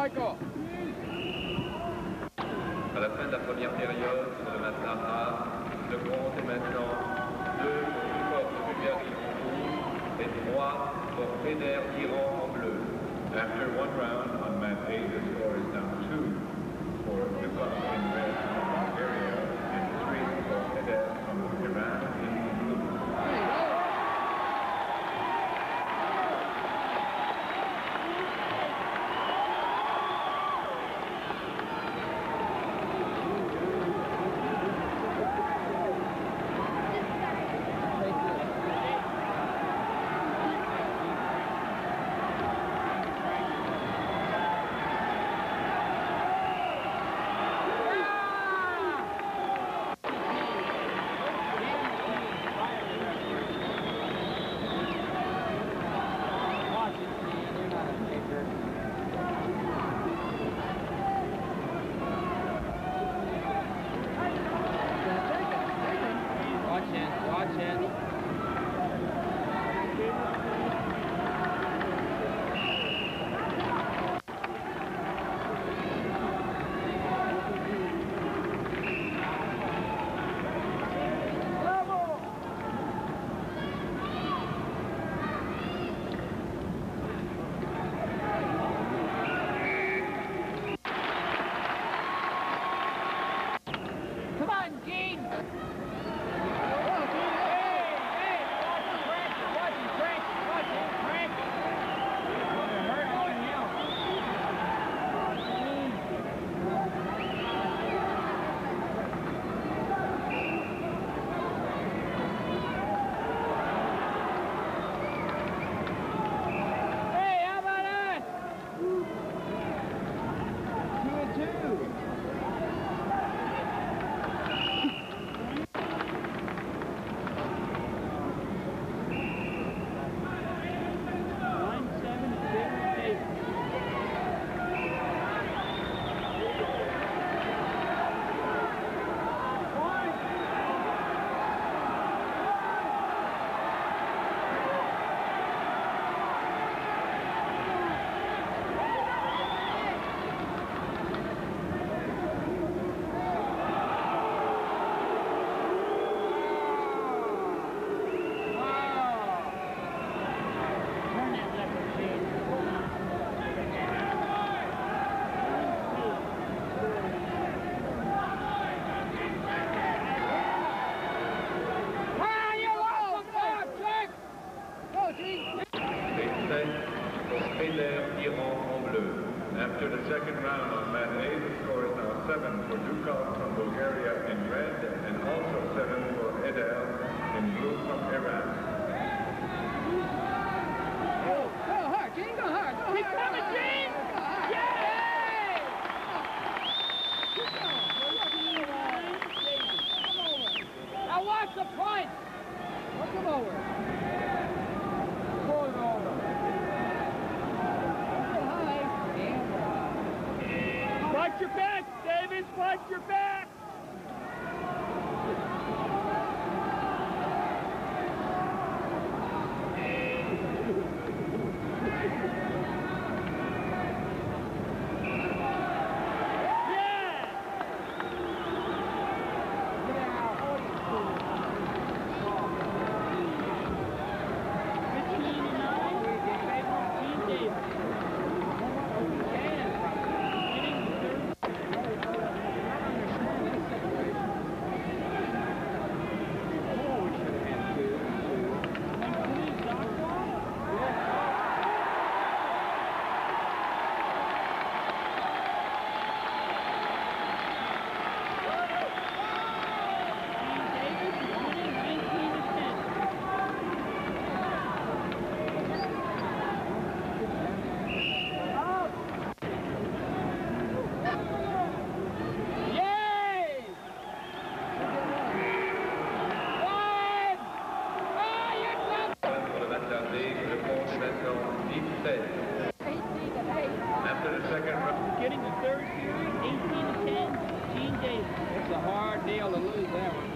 Michael. À la fin de la première période, c'est le maintenant A. Le compte est maintenant 2 pour Dukov de Bulgarie en rouge et 3 pour Feder d'Iran en bleu. After one round on mat A, the score is now 2 for Dukov in red from Bulgaria and 3 for Feder from Iran in blue. After the second round on mat A, the score is now 7 for Dukov from Bulgaria in red and also 7 for Edel in blue from Iran. Go hard, Gene, go hard. Keep coming, Gene! Yay! Now watch the point! Watch him over. Pull him over. Watch your back, Davis! Watch your back! After the second round. Getting the third period, 18-10, Gene Davis. It's a hard deal to lose that one.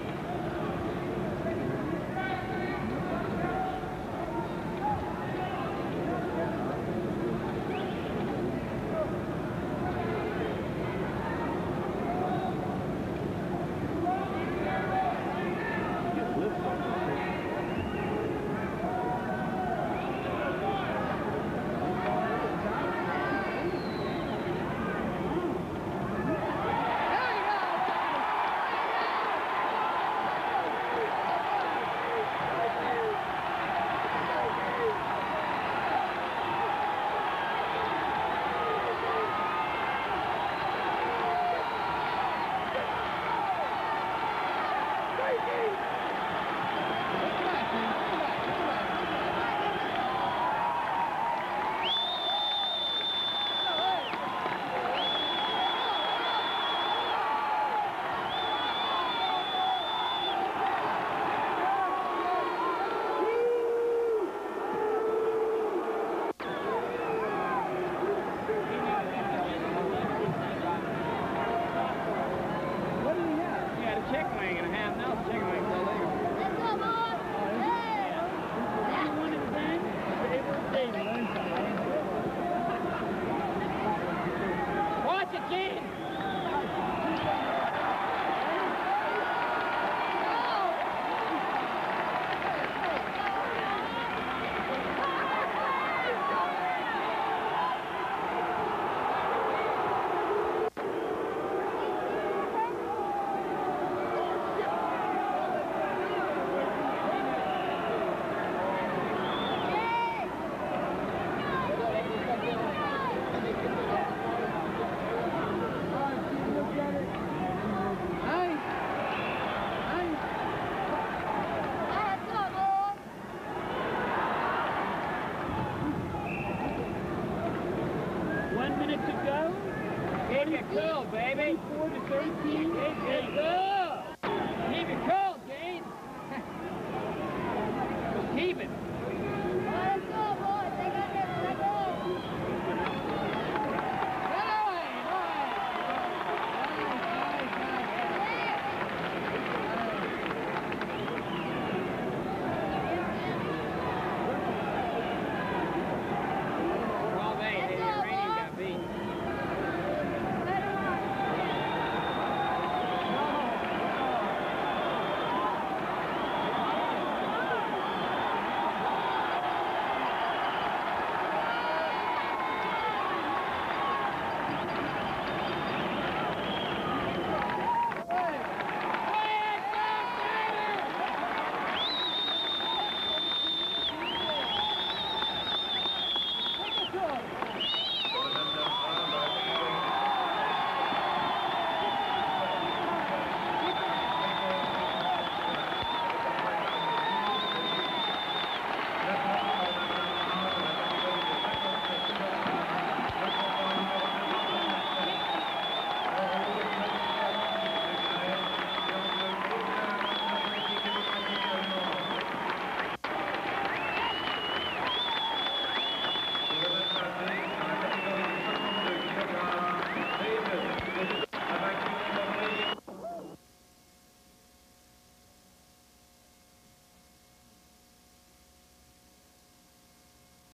1 minute to go. Keep it cool, baby. 4 to 13.